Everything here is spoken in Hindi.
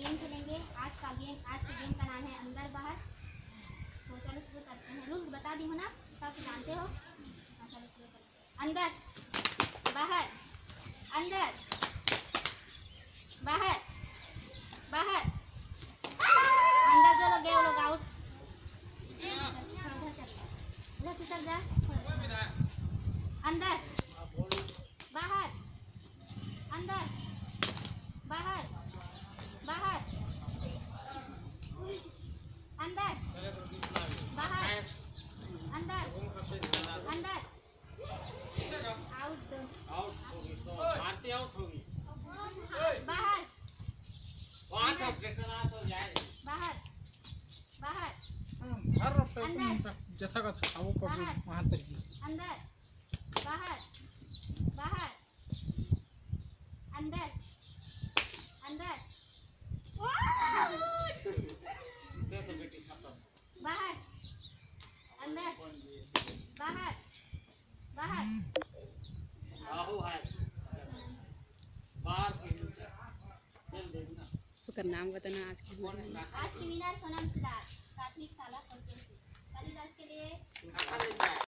गेम खेलेंगे। आज के गेम का नाम है अंदर बाहर। तो चलो शुरू करते हैं। रूल्स बता दी हो ना, सब जानते हो। चलो शुरू करते हैं। अंदर बाहर, अंदर बाहर, बाहर, अंदर जो लोग गए वो लोग आउट। उधर की तरफ जा। अंदर बाहर, अंदर बाहर, बाहर, अंदर बाहर, अंदर अंदर आउट। भारती आउट होगी। बाहर वहाँ से जितना तो जाए। बाहर, बाहर, अंदर जथा का था वो कब वहाँ तक ही। अंदर बाहर, बाहर, अंदर अंदर दे तो बेटी खत्म। बाहर, अंदर बाहर, बाहर, बाहु है बाहर की चल देखना। उसका नाम बताना आज की आज की विनर सोनम सिद्धार्थ, प्राथमिक शाला फलके से। कालिदास के लिए